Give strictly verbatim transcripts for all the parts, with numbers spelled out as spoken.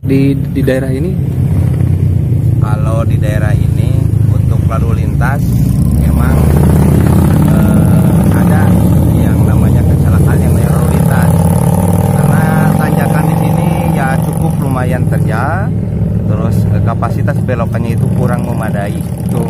di di daerah ini? Kalau di daerah ini untuk lalu lintas memang eh, ada yang namanya kecelakaan yang lalu lintas, karena tanjakan di sini ya cukup lumayan terjal, terus eh, kapasitas belokannya itu kurang memadai. Tuh.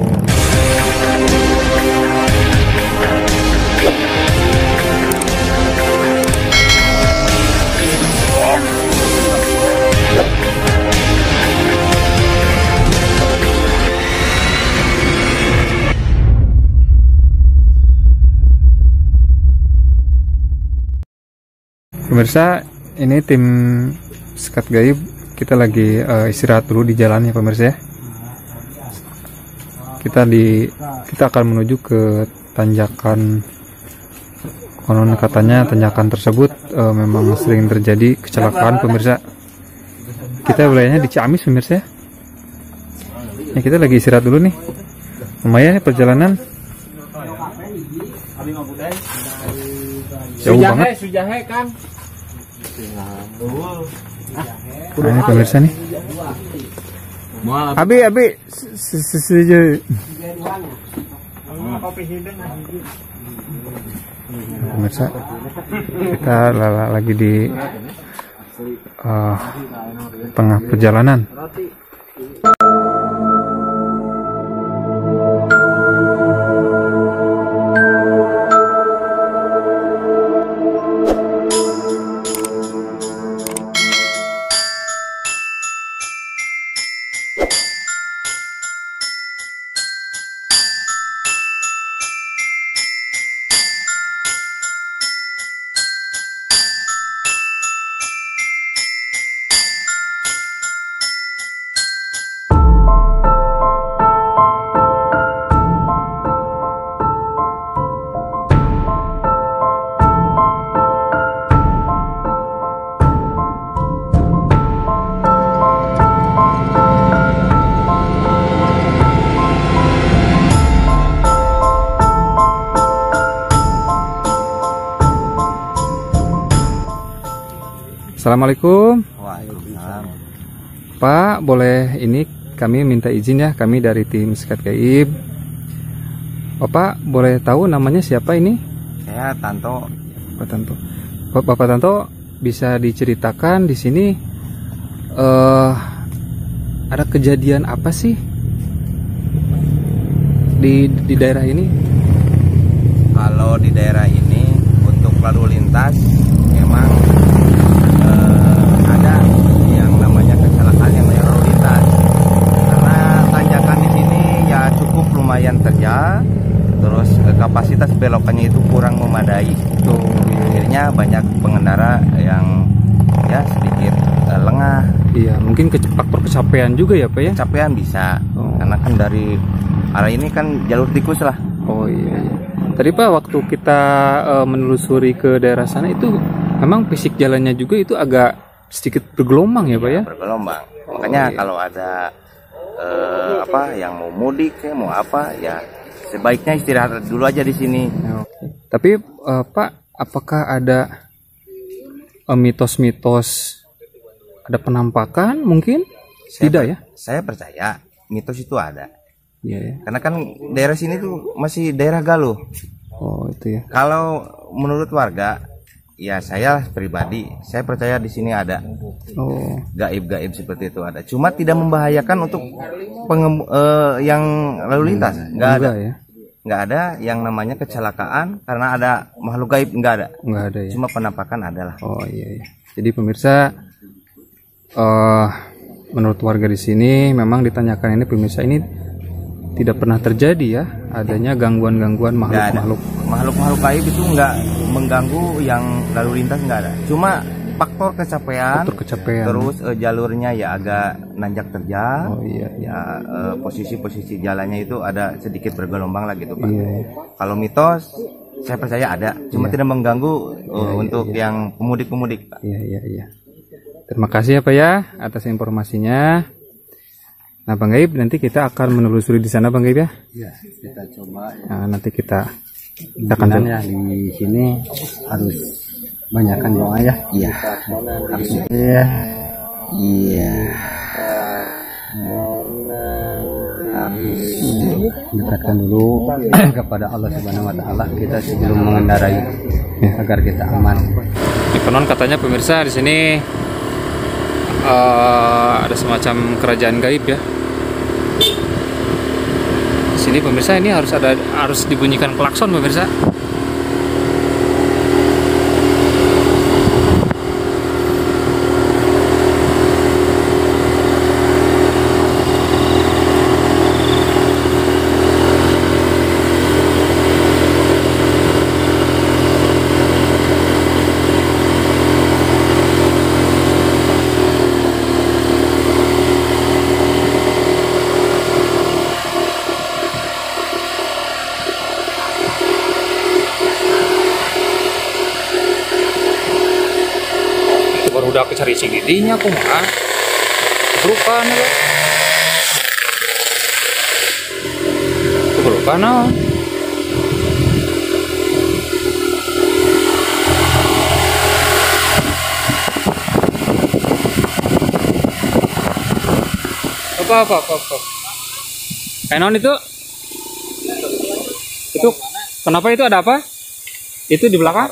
Pemirsa, ini tim Sekat Gaib, kita lagi uh, istirahat dulu di jalan ya pemirsa ya. Kita di kita akan menuju ke tanjakan, konon katanya tanjakan tersebut uh, memang sering terjadi kecelakaan pemirsa. Kita wilayahnya di Ciamis pemirsa ya. Ya, kita lagi istirahat dulu nih. Lumayan ya perjalanan. Jauh banget. Kan? Nah, ini pemirsa nih. Abi, abi, setuju. Pemirsa, kita lagi di uh, tengah perjalanan. Assalamualaikum. Waalaikumsalam. Pak, boleh ini kami minta izin ya, kami dari tim Sekat Gaib. Bapak boleh tahu namanya siapa ini? Saya Tanto. Pak Tanto. Bapak Tanto, bisa diceritakan di sini uh, ada kejadian apa sih di di daerah ini? Kalau di daerah ini untuk lalu lintas memang ada yang namanya kecelakaan yang lalu lintas, karena tanjakan di sini ya cukup lumayan terjal, terus kapasitas belokannya itu kurang memadai. Itu akhirnya banyak pengendara yang ya sedikit uh, lengah. Iya, mungkin ke faktor kecapean juga ya Pak ya? Kecapean bisa, oh. Karena kan dari arah ini kan jalur tikus lah. Oh iya, iya. Tadi Pak waktu kita uh, menelusuri ke daerah sana itu memang fisik jalannya juga itu agak sedikit bergelombang ya Pak ya? Bergelombang. Makanya oh, iya. Kalau ada eh, apa yang mau mudik ya mau apa ya sebaiknya istirahat dulu aja di sini. Oke. Tapi uh, Pak, apakah ada mitos-mitos, uh, ada penampakan mungkin? Saya Tidak ya? Saya percaya mitos itu ada. Iya ya. Karena kan daerah sini tuh masih daerah galuh. Oh itu ya. Kalau menurut warga, ya saya pribadi, saya percaya di sini ada oh. gaib-gaib seperti itu ada. Cuma tidak membahayakan untuk pengem, uh, yang lalu lintas. Nggak ada, ya? Nggak ada yang namanya kecelakaan karena ada makhluk gaib, nggak ada. Nggak ada ya. Cuma penampakan adalah. Oh iya, iya. Jadi pemirsa, uh, menurut warga di sini memang ditanyakan ini pemirsa ini tidak pernah terjadi ya adanya gangguan-gangguan makhluk-makhluk. Makhluk-makhluk gaib itu nggak mengganggu yang lalu lintas, nggak ada. Cuma faktor kecapean, faktor kecapean. Terus uh, jalurnya ya agak nanjak terjal. Oh iya. Ya posisi-posisi uh, jalannya itu ada sedikit bergelombang lah gitu Pak. Iya. Kalau mitos saya percaya ada, cuma iya. Tidak mengganggu uh, iya, untuk iya. Yang pemudik-pemudik Pak. Iya iya iya. Terima kasih ya Pak ya atas informasinya. Nah Bang Gaib, nanti kita akan menelusuri di sana Bang Gaib ya. Iya, kita coba. Ya. Nah, nanti kita kita akan ya di sini harus banyakkan doa ya. Iya. Harus. Iya. Iya. Dekatkan dulu kepada Allah Subhanahu Wa Taala kita sebelum mengendarai ya, agar kita aman. Konon katanya pemirsa di sini uh, ada semacam kerajaan gaib ya. Di sini pemirsa ini harus ada harus dibunyikan klakson pemirsa. Baru udah cari cigidinya aku mah pelukan ya pelukan ah apa apa apa apa kayak non itu itu kenapa itu ada apa itu di belakang.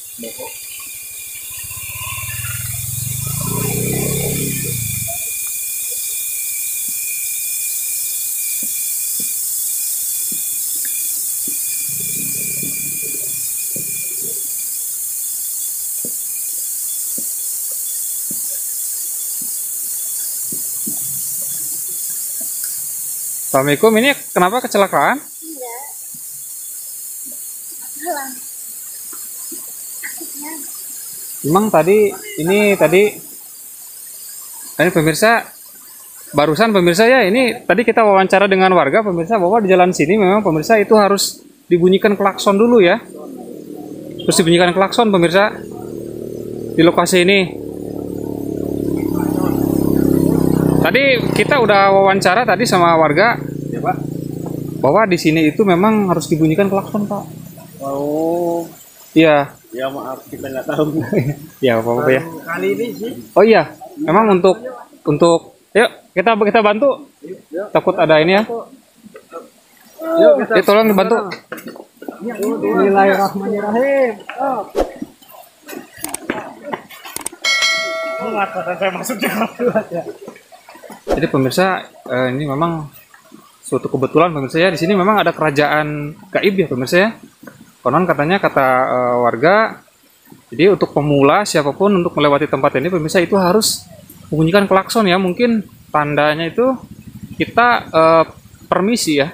Assalamualaikum, ini kenapa kecelakaan? Enggak. Salah. Akutnya. Memang tadi ini tadi ini pemirsa barusan pemirsa ya ini tadi kita wawancara dengan warga pemirsa bahwa di jalan sini memang pemirsa itu harus dibunyikan klakson dulu ya. Terus dibunyikan klakson pemirsa di lokasi ini. Tadi kita udah wawancara tadi sama warga, ya Pak, bahwa di sini itu memang harus dibunyikan klakson Pak. Oh, iya. ya maaf kita nggak tahu. Ya apa-apa ya. Kali ini sih. Oh iya, memang untuk untuk, yuk kita kita bantu. Takut ada ini ya. Yuk kita. Ya, tolong dibantu. Bismillahirrahmanirrahim. Oh. Saya masuknya. Jadi pemirsa eh, ini memang suatu kebetulan pemirsa ya di sini memang ada kerajaan gaib ya pemirsa ya. Konon katanya kata eh, warga, jadi untuk pemula siapapun untuk melewati tempat ini pemirsa itu harus membunyikan klakson ya. Mungkin tandanya itu kita eh, permisi ya.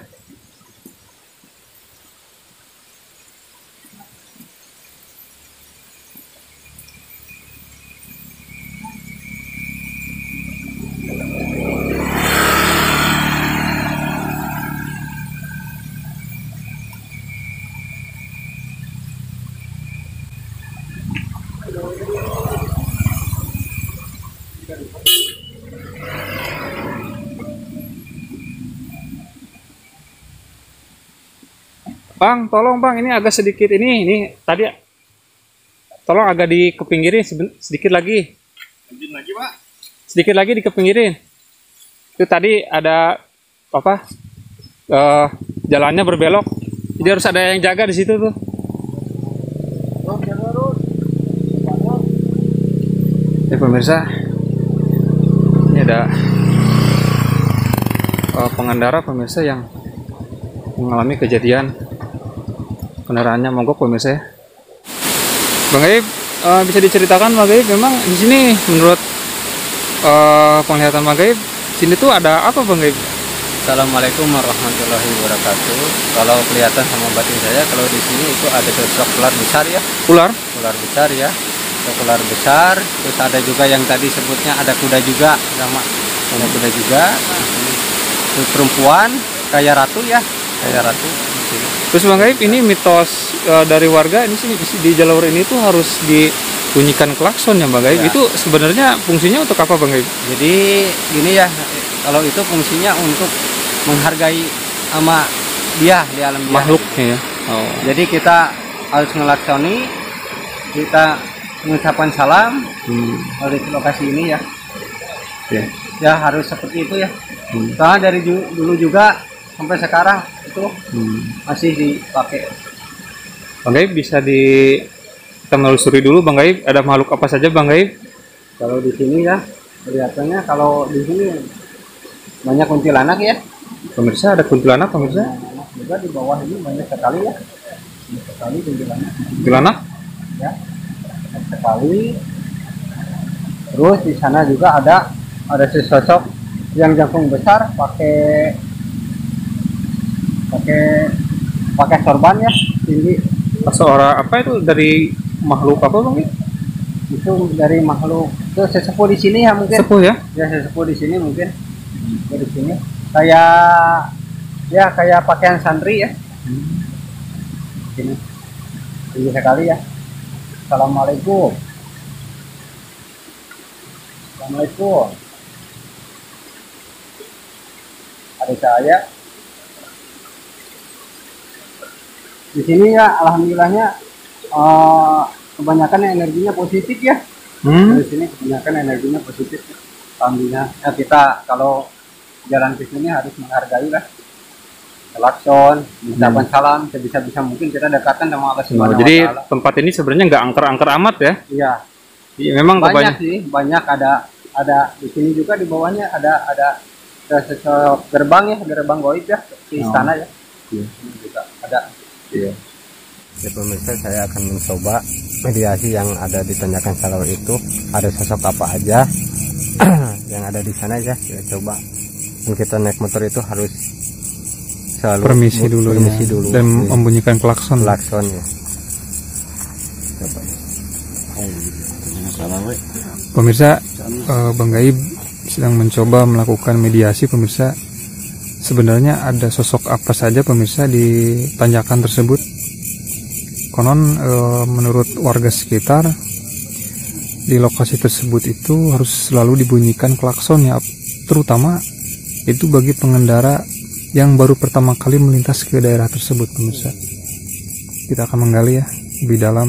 Bang, tolong bang, ini agak sedikit ini, ini tadi, tolong agak dikepinggirin sedikit lagi. Lagi Pak. Sedikit lagi dikepinggirin. Itu tadi ada apa? Uh, jalannya berbelok, jadi harus ada yang jaga di situ tuh. Ya pemirsa, ini ada uh, pengendara pemirsa yang mengalami kejadian kendaraannya mogok pemirsa ya. Bang Gaib, uh, bisa diceritakan Bang Gaib, memang di sini menurut uh, penglihatan Bang Gaib, sini tuh ada apa Bang Gaib? Assalamualaikum warahmatullahi wabarakatuh. Kalau kelihatan sama batin saya, kalau di sini itu ada sosok ular besar ya. Ular? Ular besar ya. Sosok ular besar. Terus ada juga yang tadi sebutnya ada kuda juga, sama ada kuda juga. Terus perempuan kayak ratu ya, kayak ratu. Terus Bang Gaib, ini mitos uh, dari warga ini sini di jalur ini tuh harus dibunyikan klakson ya Bang Gaib. Ya. Itu sebenarnya fungsinya untuk apa Bang Gaib? Jadi gini ya, kalau itu fungsinya untuk menghargai sama dia di alam dia. Makhluknya ya. Oh. Jadi kita harus ngelaksoni, kita mengucapkan salam hmm. di lokasi ini ya. Ya. Ya harus seperti itu ya. Hmm. Soalnya dari ju dulu juga sampai sekarang itu hmm. masih dipakai. Bang Gaib bisa di kita menelusuri dulu Bang Gaib, ada makhluk apa saja Bang Gaib? Kalau di sini ya kelihatannya kalau di sini banyak kuntilanak ya. Pemirsa ada kuntilanak pemirsa? Nah, juga di bawah ini banyak sekali ya. Banyak sekali kuntilanak. Kuntilanak? Ya. Banyak sekali. Terus di sana juga ada ada sesosok yang jangkung besar pakai pakai pakai sorban ya tinggi. Seorang apa itu dari makhluk apa Bang? Itu dari makhluk itu sesepuh di sini ya mungkin. Sesepuh ya? Ya sesepuh di sini mungkin. Di sini kayak ya kayak pakaian santri ya. Ini tinggi sekali ya. Assalamualaikum. Assalamualaikum. Ada saya. Di sini ya alhamdulillahnya uh, kebanyakan energinya positif ya. Hmm? Di sini kebanyakan energinya positif. Alhamdulillah ya, kita kalau jalan ke sini harus menghargai lah. Klakson, mengucapkan hmm. salam, sebisa-bisa mungkin kita dekatkan sama Allah Subhanahu wa Ta'ala. Jadi tempat ini sebenarnya nggak angker-angker amat ya? Iya. Iya memang banyak kebanyak... sih, banyak ada ada di sini juga di bawahnya ada ada sosok gerbang ya, gerbang goib ya di istana oh. ya. Iya. Ini juga ada. Iya. Ya pemirsa, saya akan mencoba mediasi yang ada di Tanjakan Salau itu. Ada sosok apa aja yang ada di sana ya. Kita coba. Dan kita naik motor itu harus selalu permisi dulu, permisi ya. dulu Dan ya. Membunyikan klakson. Klakson ya. Coba. Pemirsa, uh, Bang Gaib sedang mencoba melakukan mediasi pemirsa. Sebenarnya ada sosok apa saja pemirsa di tanjakan tersebut? Konon e, menurut warga sekitar di lokasi tersebut itu harus selalu dibunyikan klakson ya, terutama itu bagi pengendara yang baru pertama kali melintas ke daerah tersebut pemirsa. Kita akan menggali ya lebih dalam.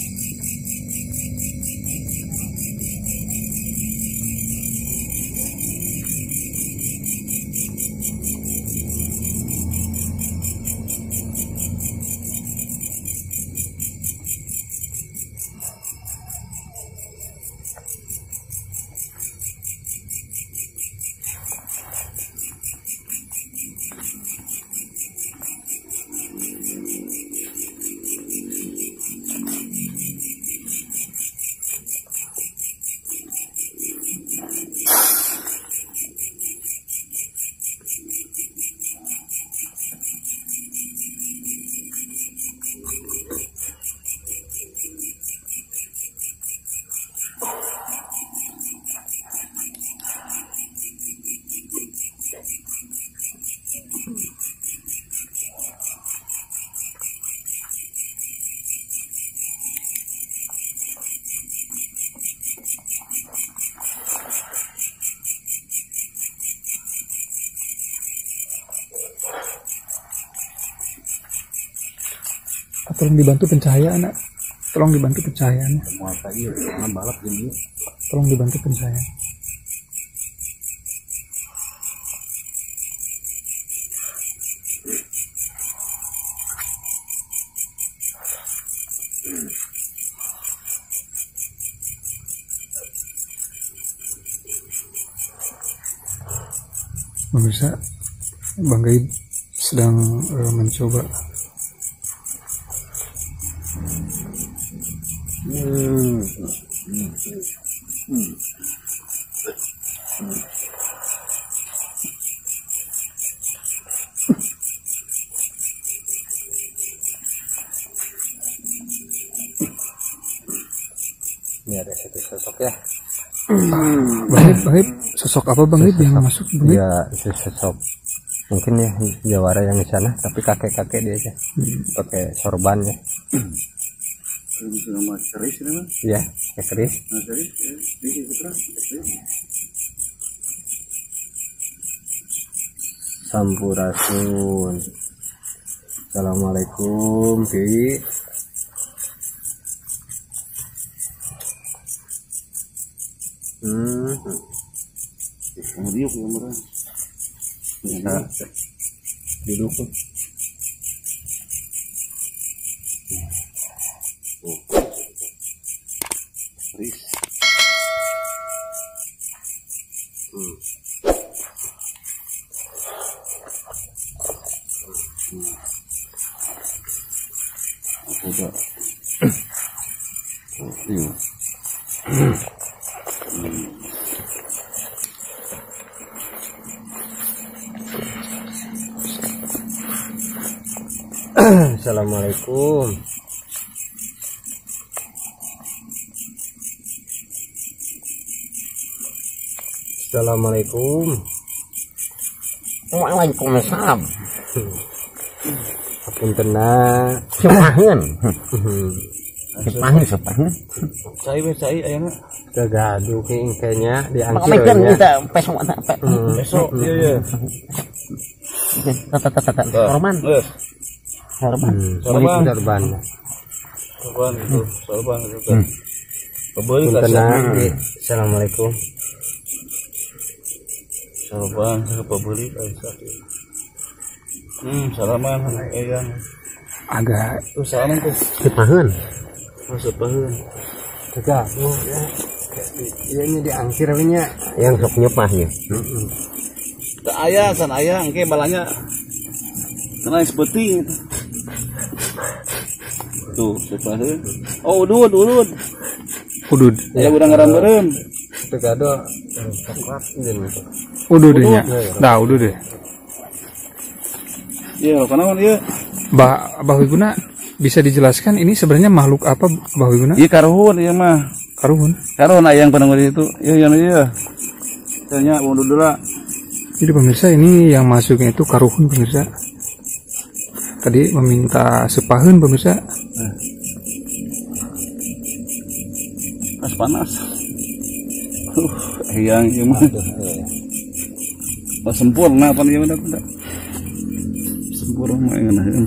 Tolong dibantu pencahayaan, nak. Tolong dibantu pencahayaannya. Tolong dibantu pencahayaan. Pemirsa, Bang Gaib sedang uh, mencoba Hmm. Hmm. Hmm. Ini ada satu sosok ya. Bang Gaib, sosok apa Bang Gaib yang masuk? Ya, sosok mungkin ya jawara yang di sana, tapi kakek-kakek dia aja, hmm. pakai sorban ya. Iya, keris. Sampurasun. Assalamualaikum, Ki. Hmm. Diuk ya murah. Bisa didukung. Oh. Ris. Hmm. Hmm. Coba. Iya. Hmm. Assalamualaikum. Assalamualaikum. Waalaikumsalam. Puntenna. Sepaheun. Sepaheun sepaheun. Cai we cai ayeuna. Gagaduh kayaknya diangkir. Pamikeun kita besok eta. Besok ieu ieu. Tata tata tata. Korban. Heeh. Korban. Sorban. Sorban. Sorban itu, sorban itu. Kebeul Puntenna. Assalamualaikum. Sorban kebeuli aisyah. Hmm, salaman eyang. Agak Tuh salaman tuh. Sepaheun. Oh, sepaheun. Gagaduh ya. Ieu nya diangkir we nya. Yang sok nyepah ya. Heeh. Teu aya san aya engke balanya. Kana sepenting itu. Tuh, sepaheun. Oh, udud, udud. udud. Ya urang ngaran-ngaran. Gagaduh coklat jeung Ududnya. Dah udud deh. Iya, kana mun ieu? Bah Bahwiguna bisa dijelaskan ini sebenarnya makhluk apa Bahwiguna? Ieu karuhun ieu mah. Karuhun. Karuhun aya yang penunggu itu. Ieu ieu ieu. Tanya udud heula. Jadi pemirsa ini yang masuknya itu karuhun pemirsa. Tadi meminta sepaheun pemirsa. Pas panas. Uh, yang ieu mah. Pas sempurna apa ieu mah da. Sempurna mah ngeunaheun.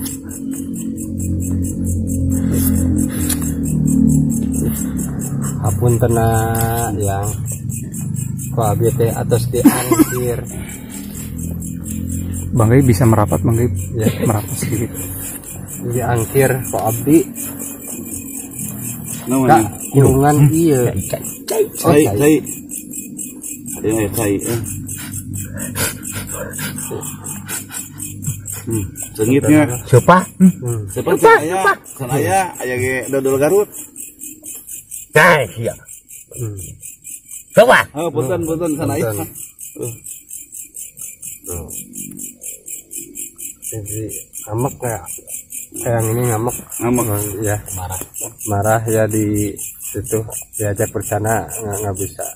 Hapuntenna yang ku abdi teh atos diangkir. Bang Gaib bisa merapat Bang Gaib. Ya. Merapat sedikit. Diangkir ku abdi. Naon Kak, kurungan ieu. Oh, Cai, cai. cai. Ada yang cai. Eh. Hmm, sengitnya. Sepah. Hmm. Seperti aya, san aya, aya ge dodol Garut. Cai sia. Hmm. Coba. Oh, punten punten san aya. Punten. Tuh. Jadi ngambek kayak yang ini ngambek. Ngambek. Ya. Marah. Marah ya di situ diajak bersana nggak nggak bisa.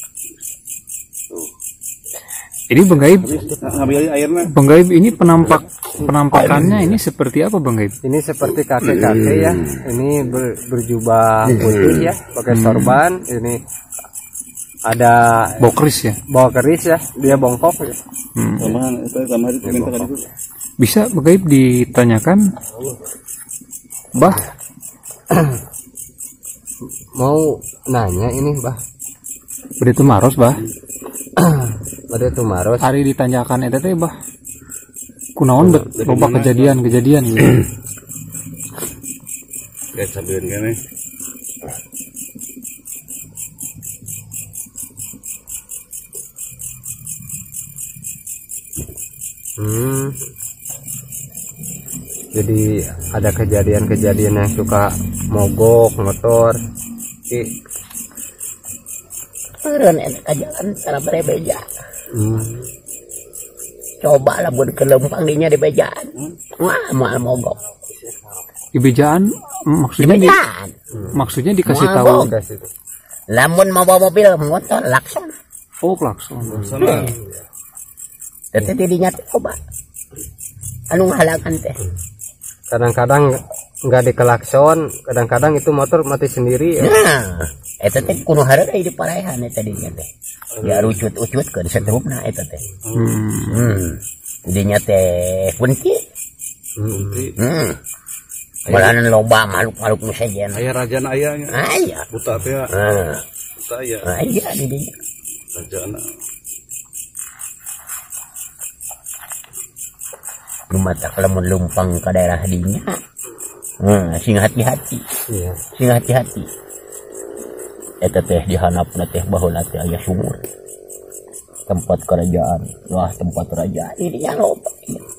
Ini Bang Gaib, Ngambil airnya. Bang Gaib ini penampak penampakannya ini seperti apa Bang Gaib? Ini seperti kakek-kakek ya. Ini ber, berjubah putih ya, pakai sorban. Ini ada Bokris ya. bawa keris ya, dia bongkok ya. Hmm. Tambahan itu tambahan itu minta tadi itu. Bisa Bang Gaib ditanyakan, Bah, Mau nanya ini bah, beri itu maros Bah. pada itu maros. Hari ditanyakan eta teh Bah. Kunaon bet loba kejadian-kejadian gitu. Kayak sabeun kene. Hmm. Jadi ada kejadian-kejadian yang suka mogok motor. Ki. Turun enak aja kan cara berebeja. Hmm. Coba lah buat kelempang dinya di bejaan. Wah, mau mogok. Ibejaan maksudnya di, Bejaan. maksudnya dikasih Mau tahu. mogok. Lamun mau bawa mobil motor lakson. Oh, klakson. Sana. Tete didinya coba. Anu ngahalangan teh. Kadang-kadang nggak dikelakson, kadang-kadang itu motor mati sendiri ya. Nah, eta teh kudu hareureum di parehan eta dinya teh. Ya rucut-ucutkeun setrupna eta teh. Hmm. Hmm. Dinya teh kunci. Hmm. Hmm. Malahan loba makhluk-makhluk nu sejen. Aya rajana aya nya. Aya. Buta teh. Nah, Buta aya. aya di dinya. Rajana. Lumata lamun lumpang ke daerah dinya. Nah, sing hati-hati. Iya. Sing hati-hati. Eta teh dihanapna teh baheula teh aya sumur. Tempat kerajaan. Wah, tempat kerajaan ini ya loba.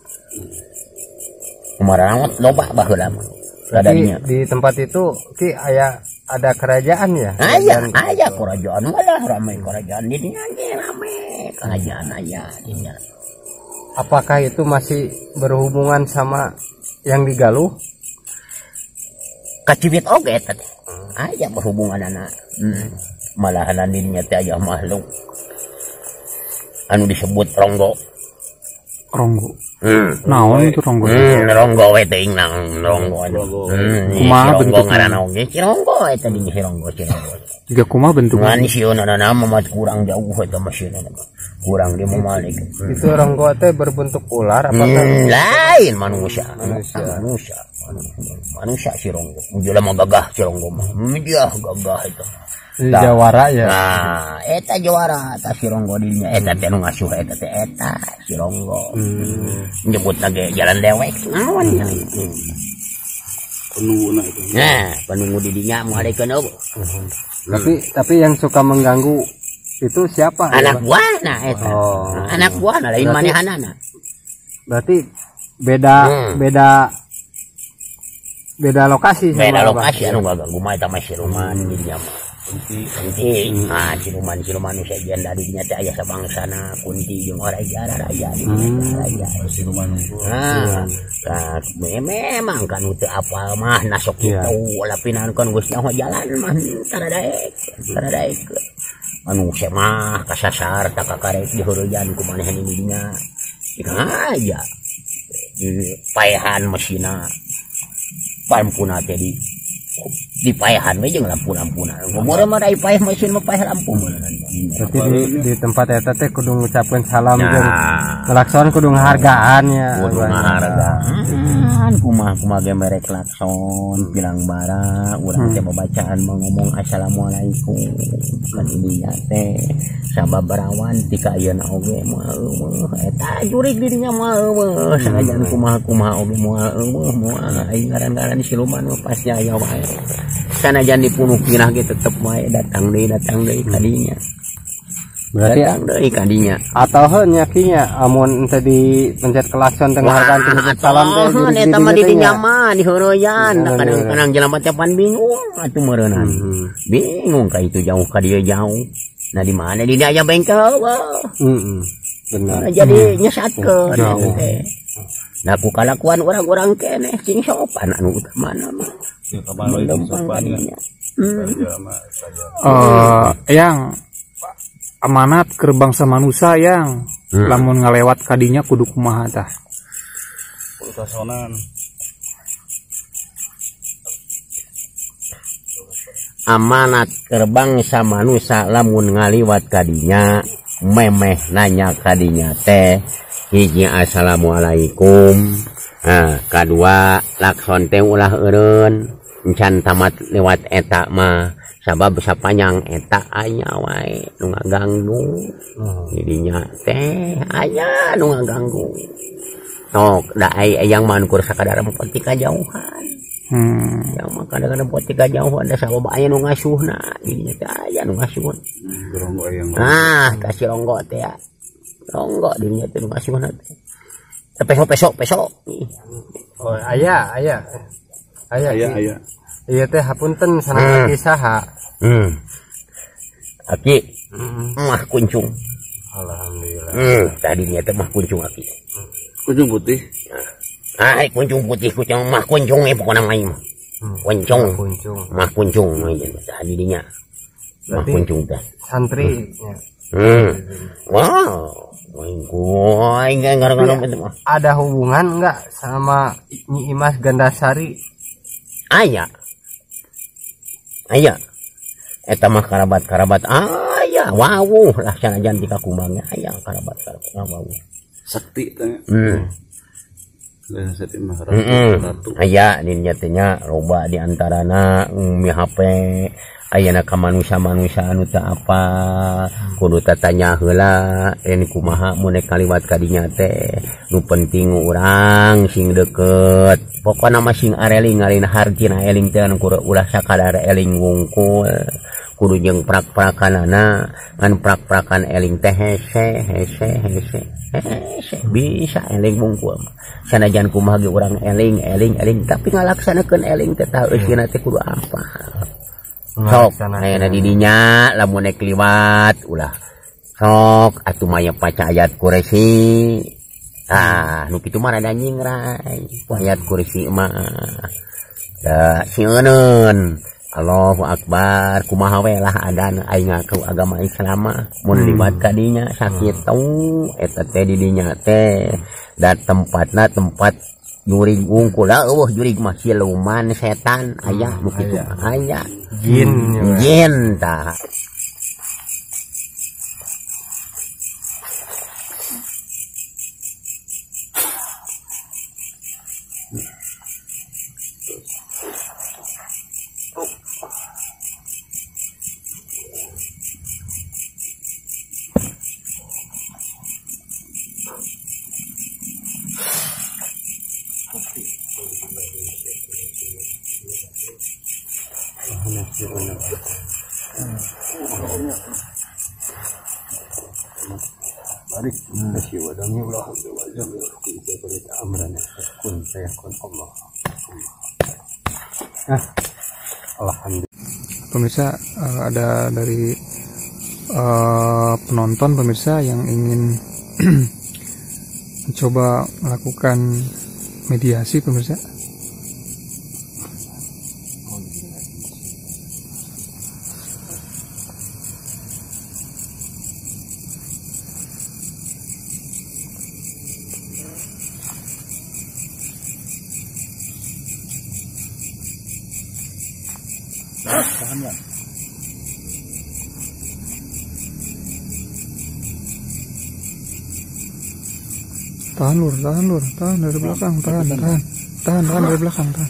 Kumarangot loba baheula mah. Di, di tempat itu ki aya ada kerajaan ya? Aya, aya kerajaan malah ramai kerajaan di dinya ramai kerajaan aya dinya. Apakah itu masih berhubungan sama yang digaluh? Kacibit oge tadi. Aya berhubungan anak. Hmm. Malahan dirinya teh aya makhluk anu disebut ronggo. Ronggo. Hmm. Naon itu ronggo? Hmm, ronggo we teuing nang ronggo. Hmm, kumaha bentukna? Ngaranna oge ronggo eta di ronggo ronggo. Juga kumaha bentukna? Ngan sieunana mah kurang jauh eta masieunana. Kurang dia memalik. Hmm. Itu ronggo teh berbentuk ular apa hmm, lain manusia. Manusia. Manusia. Manusia si ronggo. Ujula mah gagah si ronggo mah. Dia gagah itu. Jawara ya. Nah, eta jawara ta si ronggo dinya. Eta teh nu ngasuh eta teh eta si ronggo. Hmm. Nyebutna ge jalan dewek. Naon nya itu. Penunggu itu. Nah, penunggu di dinya moal dikeun eueuh. Tapi tapi yang suka mengganggu itu siapa? Anak buahna eta. Oh. Anak buahna lain manehanana. Berarti beda hmm. beda beda lokasi beda lokasi anu ganggu mah eta mah siluman di dinya mah. Kunti kunti ah siluman siluman nu sajian dari dinya teh aya sabangsana kunti jeung raja raja di raja siluman nah memang kan teu apal mah nasok kitu lapinan kan geus nyaho jalan mah tara daek tara daek manusia mah kasasar tak kakarek di heureujaan ku manehan dinya ikang aja di paehan mesinna pampuna teh di di paehan we jeung lampu-lampuna umur mah dai paeh mesin mah paeh lampu meureun. Berarti di, di tempat eta teh kudu ngucapkeun salam nah. Jeung klakson kudu ngahargaan ya. Kudu ngahargaan. Kumaha kumaha ge mere klakson bilang bara urang teh babacaan ngomong assalamualaikum. Kan ininya teh sababarawan tika ayeuna oge moal eta jurig dirinya moal sanajan kumaha kumaha oge moal moal aing ngaran-ngaran siluman mah pasti aya wae. Sanajan dipunuh kinah ge tetep wae datang deui datang deui kadinya. Berarti datang deui kadinya. Atau heuh nya kinya amun teh dipencet klakson teh ngahargaan teh salam teh eta mah di dinya mah di heureuyaan kadang-kadang jelema teh pan bingung atuh meureunan. Bingung ka itu jauh ka dieu jauh. Nah di mana di aya bengkel heeh. Benar. Jadi nyesatkeun teh. Nah ku kalakuan orang-orang keneh sing sopan anu mana mah. Uh, yang amanat ke bangsa manusia yang hmm. lamun ngalewat kadinya kudu kumaha tah. Amanat ke bangsa manusia lamun ngaliwat kadinya memeh nanya kadinya teh hiji assalamualaikum. Nah, kedua lakson teh ulah eureun encan tamat lewat eta mah sabab sapanjang eta aya wae nu ngaganggu. Jadinya teh aya nu ngaganggu. Tok da aya yang mankur sakadar poti kajauhan. Hmm. Yang mah kadang-kadang poti kajauhan da sabab aya nu ngasuhna, jadinya teh aya nu ngasuh. Ronggo aya. Ah, kasih ronggo teh ya. Ronggo dirinya teh nu ngasuhna teh. Pesok-pesok pesok. Oh, aya aya. Aya aya aya. Iya teh hapunten sanang aki saha. Hmm. Aki. Mah kuncung. Alhamdulillah. Hmm, tadinya teh mah kuncung aki. Kuncung putih. Ah, kuncung putih kuncung mah kuncung eh pokona mah mah. Kuncung. Kuncung. Mah kuncung mah tadinya. Mah kuncung teh. Santri. Hmm. Wow. Wah, enggak enggak ada hubungan enggak sama Nyi Imas Gandasari? Aya. Aya. Eta mah karabat-karabat aya. Wawuh lah sanajan tika kumbangnya aya karabat-karabat wawuh. Sakti teh. Hmm. Lah sakti mah ratu. Aya dinya teh nya loba di antarana mi H P ayeuna ka manusia-manusia anu teu apa kudu tanya heula ini kumaha mun kaliwat ka dinya teh nu penting urang sing deket pokona mah sing areling ngalina hartina eling teh anu ulah sakadar eling wungkul kudu jeung prak-prakanana ngan prak-prakan eling teh hese hese hese hese bisa eling wungkul sanajan kumaha ge urang eling eling eling tapi ngalaksanakeun eling teh tah eusina teh kudu apa sok ayeuna di dinya lamun nek liwat ulah sok atuh maya paca ayat kursi ah nu kitu mah rada nyingrai ayat kursi mah da sieuneun Allahu Akbar kumaha we lah adana aing ngaku agama Islam mun liwat ka dinya sakitu eta teh di dinya teh da tempatna tempat jurig wungkul lah eueuh jurig mah siluman setan aya nu kitu aya jin jin tah Barik, kasih wadahnya Allah, wajah kita berita amran kun saya kun Allah. Nah, alhamdulillah. Pemirsa, uh, ada dari uh, penonton pemirsa yang ingin mencoba melakukan mediasi pemirsa. Tahan ya. Tahan lur, tahan lur, tahan dari belakang, tahan, tahan, tahan, tahan dari belakang, tahan.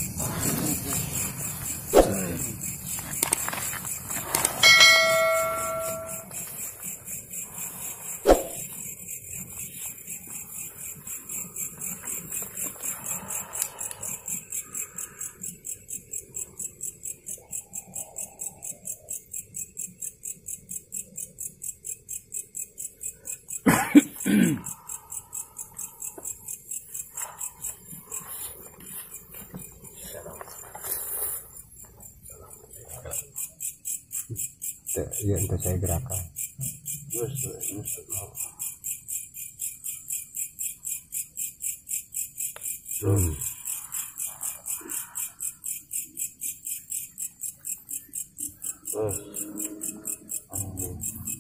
Ya, untuk saya gerakan. Hmm. Oh. Oh.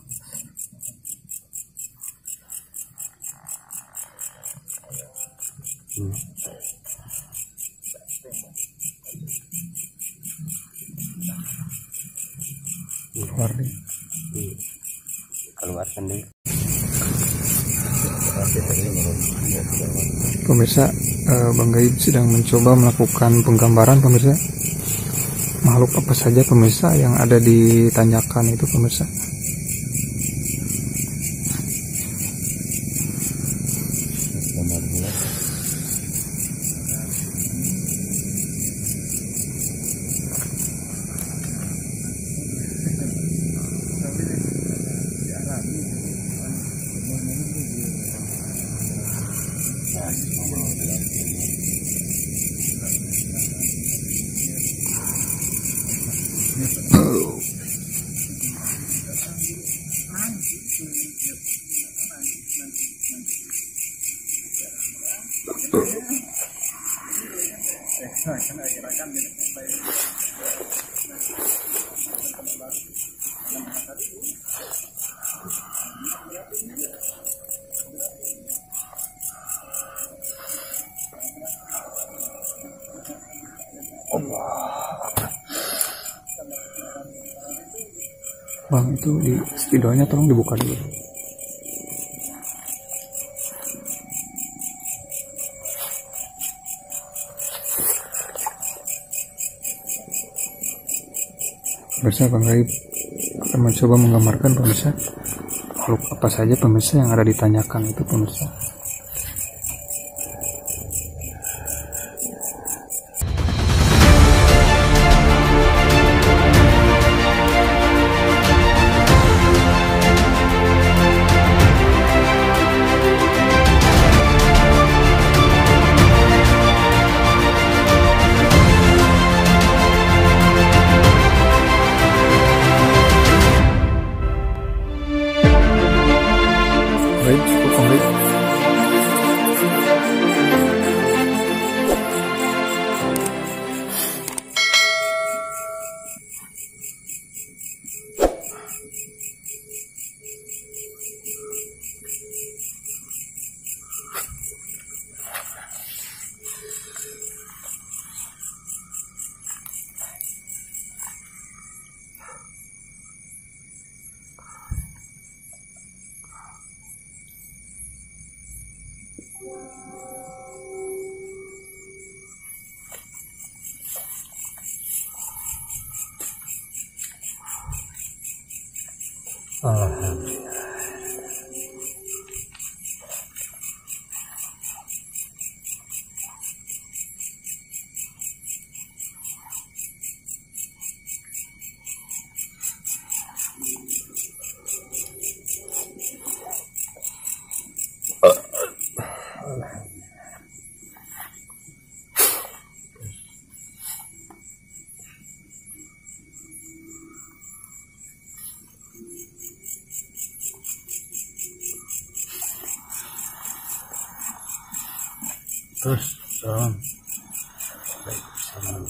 Hmm. Keluar deh. Keluarkan deh. Pemirsa, eh, Bang Gaib sedang mencoba melakukan penggambaran pemirsa makhluk apa saja pemirsa yang ada di tanjakan itu pemirsa. Bang, itu di spidolnya tolong dibuka dulu. Pemirsa, Bang Gaib akan mencoba menggambarkan pemirsa makhluk apa saja pemirsa yang ada ditanyakan itu pemirsa. Baik, cukup komplit. Alhamdulillah. Terus salam. Baik, salam.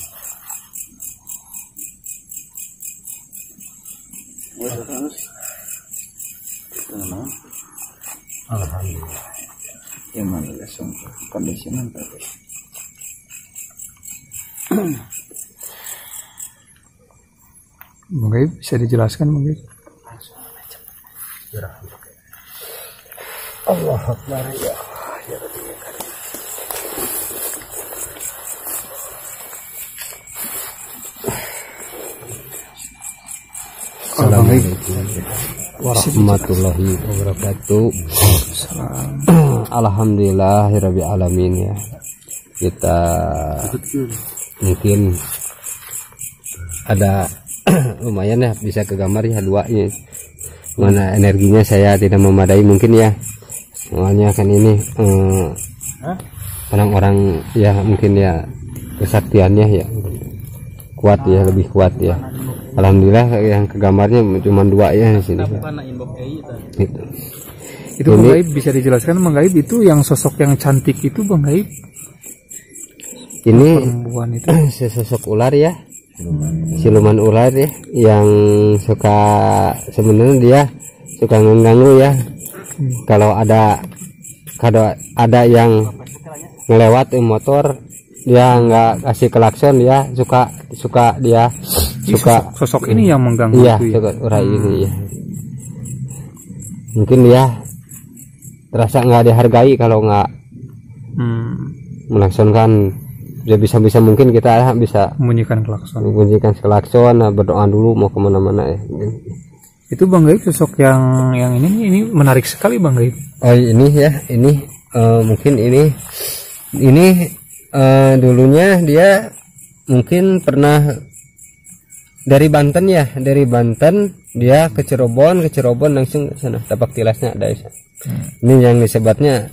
Alhamdulillah. Gimana langsung kondisi mantap. Bang Gaib bisa dijelaskan Bang Gaib? Allah Akbar ya. Ya Rabbi. Assalamualaikum warahmatullahi wabarakatuh. Alhamdulillahirabbil alamin ya. Kita mungkin ada lumayan ya bisa ke gambar ya dua ya. Mana energinya saya tidak memadai mungkin ya. Soalnya kan ini orang-orang eh, ya mungkin ya kesaktiannya ya kuat ya, lebih kuat ya. Alhamdulillah yang ke gambarnya cuma dua ya di sini. Itu. Itu Bang Gaib bisa dijelaskan Bang Gaib itu yang sosok yang cantik itu Bang Gaib? Ini perempuan itu sesosok ular ya. Hmm. Siluman ular ya yang suka sebenarnya dia suka mengganggu ya. Hmm. Kalau ada kalau ada yang ngelewat motor dia nggak kasih klakson dia suka suka dia suka sosok, sosok ini yang mengganggu iya, itu ya. Urai hmm. ini ya. Mungkin dia terasa nggak dihargai kalau nggak hmm. melaksanakan dia bisa-bisa mungkin kita bisa membunyikan klakson membunyikan klakson berdoa dulu mau kemana-mana ya. Itu Bang Gaib sosok yang yang ini ini menarik sekali Bang Gaib. Oh ini ya ini uh, mungkin ini ini uh, dulunya dia mungkin pernah dari Banten ya, dari Banten dia ke Cirebon, ke Cirebon langsung ke sana. Tapak tilasnya ada ya. Hmm. Ini yang disebutnya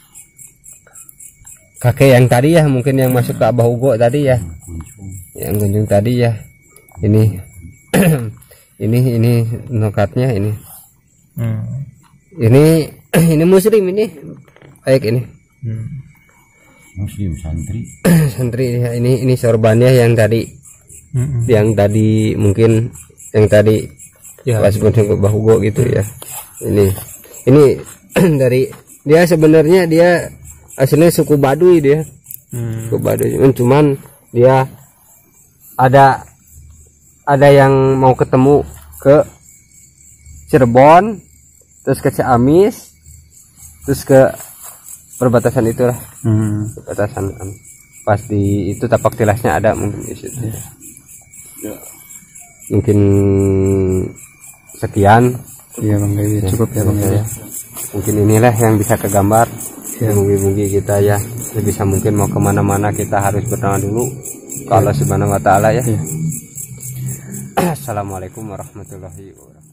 kakek yang tadi ya, mungkin yang masuk ke Abah Ugo tadi ya. Yang kunjung tadi ya. Ini ini ini nokatnya ini. Hmm. Ini ini muslim ini. Baik ini. Hmm. Muslim santri. Santri ya, ini ini sorbannya yang tadi. Mm-hmm. Yang tadi mungkin yang tadi ya, pas pun ke Bahugo gitu ya. Ini ini dari dia sebenarnya dia aslinya suku Baduy dia. Hmm. Suku Baduy. Cuman dia ada ada yang mau ketemu ke Cirebon, terus ke Ciamis, terus ke perbatasan itulah. Hmm. Perbatasan pas di itu tapak tilasnya ada mungkin di situ. Ya. mungkin sekian. Iya Bang Dewi, cukup ya Bang ya. Mungkin inilah yang bisa kegambar. Ya, mungkin kita ya sebisa mungkin mau kemana-mana kita harus berdoa dulu ke Allah Subhanahu Wa Taala ya. Ya. Assalamualaikum warahmatullahi wabarakatuh.